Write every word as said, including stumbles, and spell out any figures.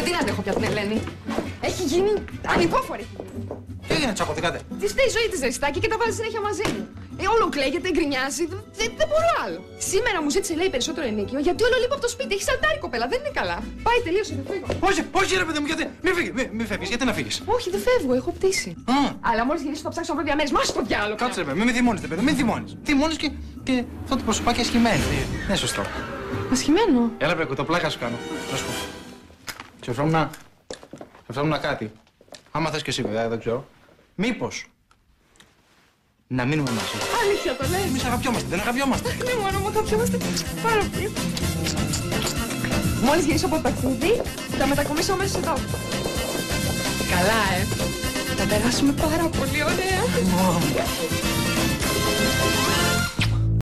Δεν αντέχω πια την Ελένη. Έχει γίνει ανυπόφορη. Τι έγινε, τσακωθήκατε? Τη φταίει η ζωή τη Ζεστάκη και τα βάζει συνέχεια μαζί μου. Ε, όλο κλαίγεται, γκρινιάζει. Δεν, δεν μπορώ άλλο. Σήμερα μου ζήτησε, λέει, περισσότερο ενίκιο γιατί όλο λείπω από το σπίτι. Έχει σαλτάρει κοπέλα, δεν είναι καλά. Πάει, τελείωσε, θα φύγω. Όχι, όχι, ρε παιδί μου, γιατί. Μην φύγει, μη, μη φεύγει, γιατί να φύγει. Όχι, δεν φεύγω, έχω πτήσει. Α. Αλλά μόλι γυρίσω θα ψάξω να βρω διαμέρισμα. Μα στο διάλογο. Κάτσε, ρε, μην θυμώνει, παιδί, μην θυμώνει. Θυμώνει και, και αυτό το προσωπάκι ασχημένο. Δεν είναι σωστό. Ασχημένο. Έλα, βρε, το πλάκα σου κάνω. Να σου πω. Σκεφτόμουν σκεφτόμουν κάτι. Άμα θες και εσύ, βέβαια, δεν ξέρω. Μήπως να μείνουμε μαζί. Αλήθεια το λες. Εμείς αγαπιόμαστε, δεν αγαπιόμαστε. Ναι, μόνο μου αγαπιόμαστε πάρα πολύ. Μόλις γυρίσω από το ταξίδι, θα μετακομίσω αμέσως εδώ. Καλά, ε. Θα περάσουμε πάρα πολύ ωραία.